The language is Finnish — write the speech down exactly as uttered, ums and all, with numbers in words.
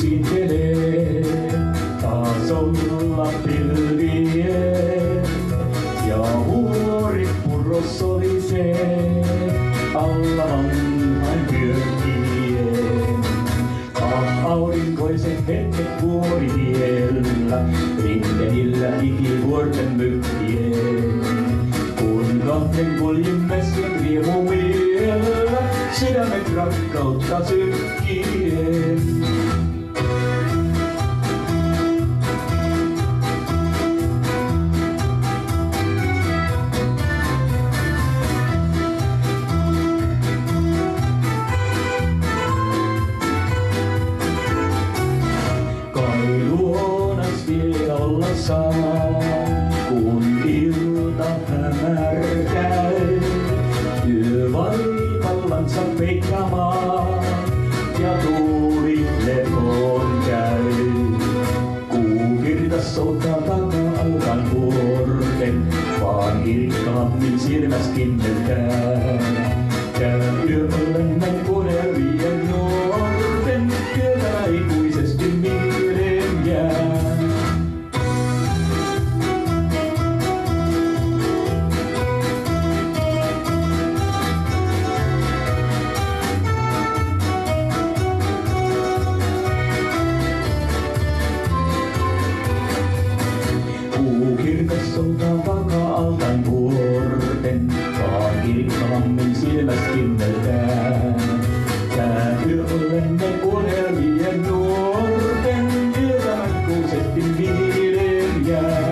kusittelee taas olla pilvien. Ja huori purros solisee alla vanhain hyökkien. Ah, aurinkoiset hetket vuoritiellä, rinteillä ikivuorten mykkien. Kun kahden kuljimme sen riemumiellä, sydämet rakkautta sykkien. Olla saa, kun ilta hämärkää, yö vaivallansa peikkaamaan ja tuuli lepoon käy. Kuu virtas soutaa takaa alkan vuorten, vaan kirkkaammin silmäs kimmeltää. Käy yöllemme unelmien nuorten, yötä ikuisesti mieleen jää. Kirkas soutaa takaa altan vuorten, vaan kirkkaammin silmäs kimmeltää. Tää yöllemme unelmien nuorten, yötä ikuisesti mieleen jää.